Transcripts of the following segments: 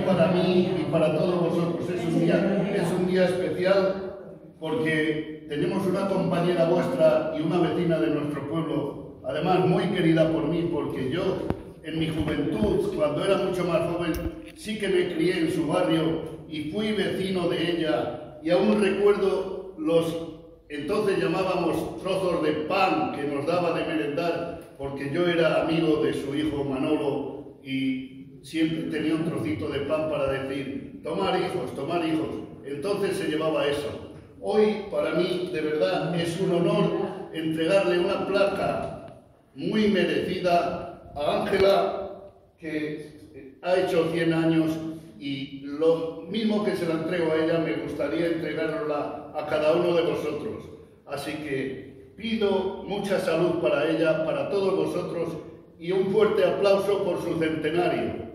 para mí y para todos vosotros. Es un día especial porque tenemos una compañera vuestra y una vecina de nuestro pueblo, además muy querida por mí, porque yo en mi juventud, cuando era mucho más joven, sí que me crié en su barrio y fui vecino de ella, y aún recuerdo los entonces llamábamos trozos de pan que nos daba de merendar, porque yo era amigo de su hijo Manolo y siempre tenía un trocito de pan para decir, tomar hijos, tomar hijos. Entonces se llevaba eso. Hoy para mí de verdad es un honor entregarle una placa muy merecida a Ángela, que ha hecho 100 años, y lo mismo que se la entrego a ella me gustaría entregárosla a cada uno de vosotros. Así que pido mucha salud para ella, para todos vosotros, y un fuerte aplauso por su centenario.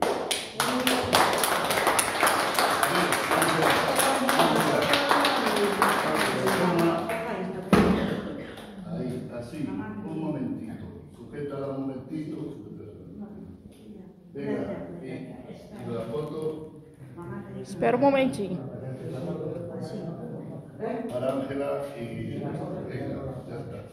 Ahí, así, un momentito. Sujétala un momentito. Venga, y la foto. Espera um momentinho. Para Ángela y venga, ya está.